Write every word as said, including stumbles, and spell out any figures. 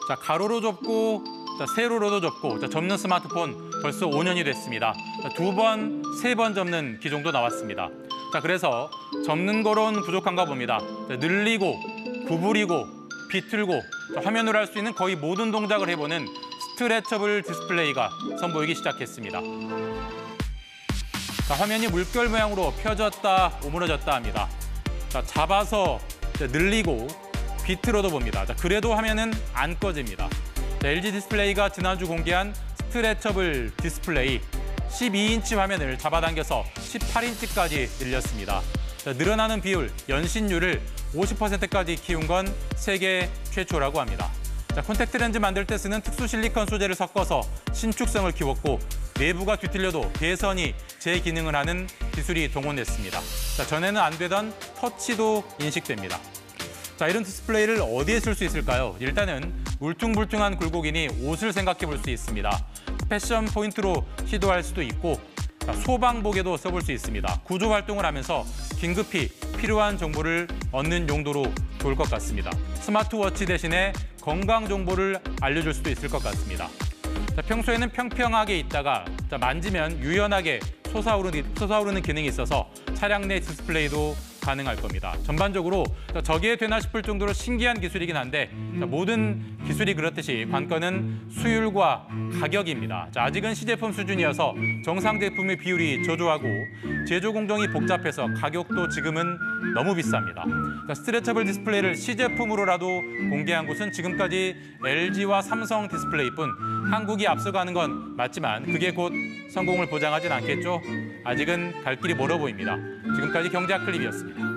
자, 가로로 접고 자, 세로로도 접고 자, 접는 스마트폰 벌써 오 년이 됐습니다. 두 번, 세 번 접는 기종도 나왔습니다. 자, 그래서 접는 거로는 부족한가 봅니다. 자, 늘리고, 구부리고, 비틀고 자, 화면으로 할 수 있는 거의 모든 동작을 해보는 스트레쳐블 디스플레이가 선보이기 시작했습니다. 자, 화면이 물결 모양으로 펴졌다, 오므러졌다 합니다. 자, 잡아서 자, 늘리고 비틀어도 봅니다. 자, 그래도 화면은 안 꺼집니다. 자, 엘지 디스플레이가 지난주 공개한 스트레쳐블 디스플레이 십이 인치 화면을 잡아당겨서 십팔 인치까지 늘렸습니다. 자, 늘어나는 비율, 연신율을 오십 퍼센트까지 키운 건 세계 최초라고 합니다. 자, 콘택트 렌즈 만들 때 쓰는 특수 실리콘 소재를 섞어서 신축성을 키웠고 내부가 뒤틀려도 배선이 재기능을 하는 기술이 동원됐습니다. 자, 전에는 안 되던 터치도 인식됩니다. 자, 이런 디스플레이를 어디에 쓸 수 있을까요? 일단은 울퉁불퉁한 굴곡이니 옷을 생각해 볼 수 있습니다. 패션 포인트로 시도할 수도 있고 자, 소방복에도 써볼 수 있습니다. 구조 활동을 하면서 긴급히 필요한 정보를 얻는 용도로 좋을 것 같습니다. 스마트워치 대신에 건강 정보를 알려줄 수도 있을 것 같습니다. 자, 평소에는 평평하게 있다가 자, 만지면 유연하게 솟아오르는, 솟아오르는 기능이 있어서 차량 내 디스플레이도 가능할 겁니다. 전반적으로 저게 되나 싶을 정도로 신기한 기술이긴 한데 자, 모든 기술이 그렇듯이 관건은 수율과 가격입니다. 자, 아직은 시제품 수준이어서 정상 제품의 비율이 저조하고 제조 공정이 복잡해서 가격도 지금은 너무 비쌉니다. 자, 스트레쳐블 디스플레이를 시제품으로라도 공개한 곳은 지금까지 엘지와 삼성 디스플레이뿐. 한국이 앞서가는 건 맞지만 그게 곧 성공을 보장하진 않겠죠? 아직은 갈 길이 멀어 보입니다. 지금까지 경제학 클립이었습니다.